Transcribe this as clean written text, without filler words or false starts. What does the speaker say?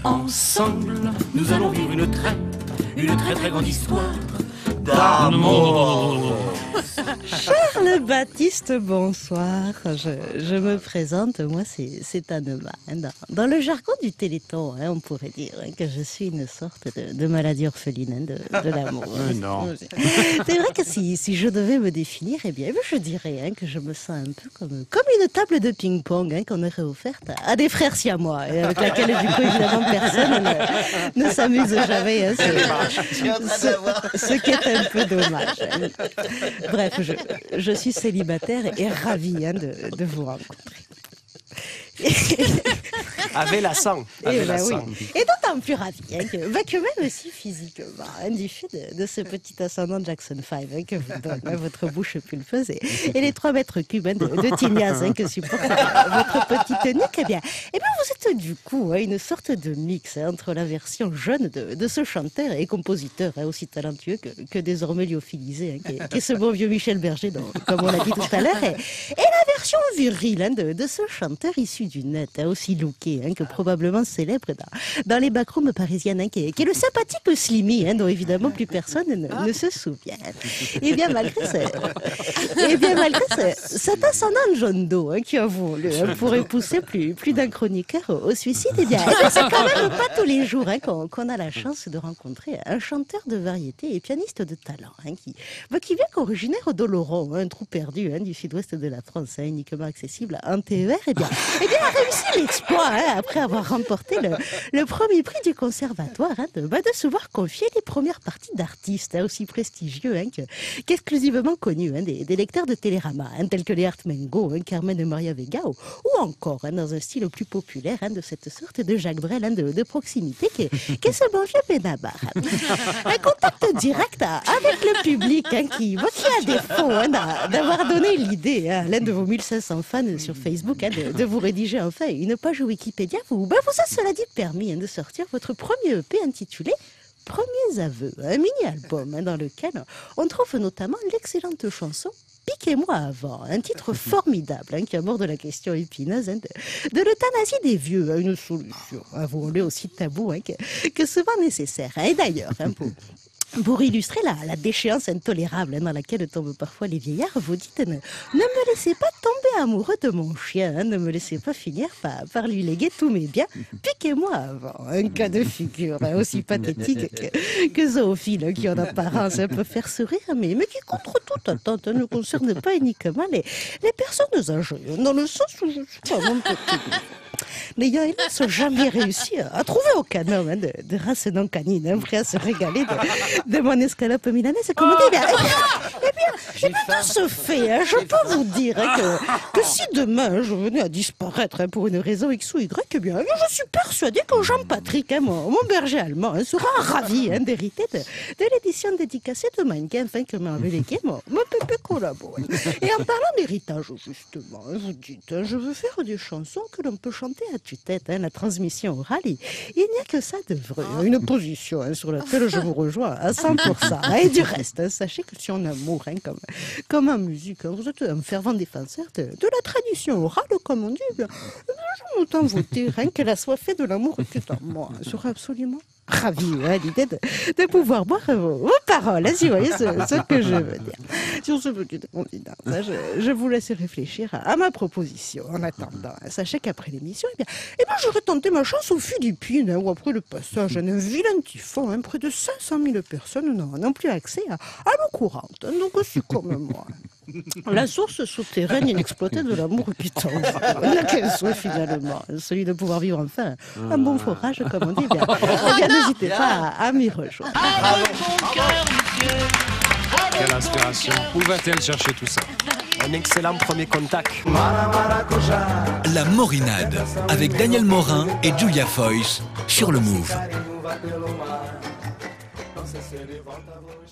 Ensemble, nous allons vivre une très très grande histoire d'amour. Charles Baptiste, bonsoir. Je me présente, moi c'est Anema. Dans le jargon du Téléthon, on pourrait dire que je suis une sorte de maladie orpheline de l'amour. Non. C'est vrai que si je devais me définir, eh bien, je dirais que je me sens un peu comme une table de ping-pong qu'on aurait offerte à des frères siamois, avec laquelle du coup évidemment personne ne s'amuse jamais. Ce qui est un peu dommage. Bref, je suis célibataire et ravie de vous rencontrer. Avec la sang. Et d'autant plus ravie que même aussi physiquement, du fait de ce petit ascendant Jackson 5 que vous donne votre bouche pulpeuse et les 3 mètres cubes de tignasse que supporte votre petite nuque, eh bien vous êtes du coup une sorte de mix entre la version jeune de ce chanteur et compositeur aussi talentueux que désormais lyophilisé, qui est ce bon vieux Michel Berger, comme on l'a dit tout à l'heure, et la version virile de ce chanteur issu du net, aussi looké que probablement célèbre dans les backrooms parisiennes, qui est le sympathique Slimmy, dont évidemment plus personne ne se souvient. Et bien malgré cet ascendant John Doe qui a voulu pourrait pousser plus d'un chroniqueur au suicide, et bien c'est quand même pas tous les jours qu'on a la chance de rencontrer un chanteur de variété et pianiste de talent qui vient qu'originaire d'Oloron, un trou perdu du sud-ouest de la France, uniquement accessible en TER, et bien a réussi l'exploit après avoir remporté le premier prix du conservatoire de se voir confier les premières parties d'artistes aussi prestigieux qu'exclusivement connus des lecteurs de Télérama, tels que les Art Mengo, Carmen et Maria Vega, ou encore dans un style plus populaire de cette sorte de Jacques Brel de proximité qu'est ce bon vieux Benabar. Un contact direct avec le public qui a défaut d'avoir donné l'idée à l'un de vos 1500 fans sur Facebook de vous rédiger enfin une page Wikipédia, vous a cela dit permis de sortir votre premier EP intitulé Premiers aveux, un mini-album dans lequel on trouve notamment l'excellente chanson Piquez-moi avant, un titre formidable qui aborde la question épineuse de l'euthanasie des vieux, une solution, avouons-le, aussi tabou que souvent nécessaire. Et d'ailleurs, pour illustrer la déchéance intolérable dans laquelle tombent parfois les vieillards, vous dites ne me laissez pas tomber amoureux de mon chien, ne me laissez pas finir par lui léguer tous mes biens, piquez-moi avant. Un cas de figure aussi pathétique que zoophile, qui en apparence peut faire sourire, mais qui contre toute attente ne concerne pas uniquement les personnes âgées, dans le sens où je suis pas mon petit. N'ayant hélas jamais réussi à trouver aucun homme de race non canine prêt à se régaler de mon escalope milanaise, comme on dit, eh bien, de ce fait, je peux vous dire que si demain je venais à disparaître pour une raison X ou Y, eh bien, je suis persuadée que Jean-Patrick, mon berger allemand, sera ravi d'hériter de l'édition dédicacée de Mein Kampf que m'a relégué mon pépé collabo. Et en parlant d'héritage, justement, vous dites, je veux faire des chansons que l'on peut chanter à tue-tête, la transmission orale, il n'y a que ça de vrai, une position sur laquelle je vous rejoins à 100%. Et du reste, sachez que si en amour, comme en musique, vous êtes un fervent défenseur de la tradition orale, comme on dit, je m'entends voter qu'elle a soit fait de l'amour qui est en moi. Je serais absolument ravi à l'idée de pouvoir boire vos paroles, si vous voyez ce que je veux dire. Sur ce petit confidence, je vous laisse réfléchir à ma proposition. En attendant, sachez qu'après l'émission, eh bien, j'aurais tenté ma chance aux Philippines, où après le passage d'un vilain typhon, près de 500 000 personnes n'ont plus accès à l'eau courante. Donc aussi comme moi. La source souterraine inexploitée de l'amour qui tombe. Quel souhait finalement, celui de pouvoir vivre enfin un bon forage, comme on dit. Bien, n'hésitez pas à m'y rejoindre. Quelle inspiration. Où va-t-elle chercher tout ça? Un excellent premier contact. La Morinade, avec Daniel Morin et Julia Foyce sur le Move.